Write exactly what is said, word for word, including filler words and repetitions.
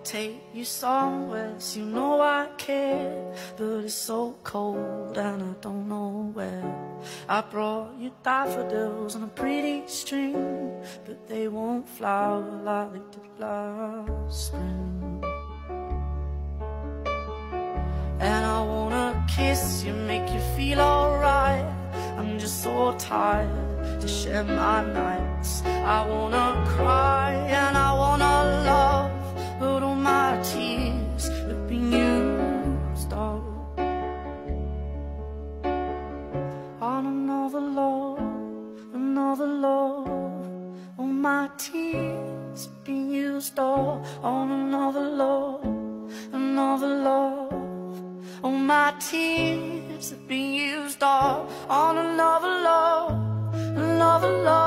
take you somewhere, so you know I care. But it's so cold and I don't know where. I brought you daffodils on a pretty string, but they won't flower like they did last spring. And I wanna kiss you, make you feel alright. I'm just so tired to share my nights. I wanna cry and I wanna love, but all my tears have been used up on another love, another love. All my tears have been used up on another love, another love. All my tears have been used up on another love, another love.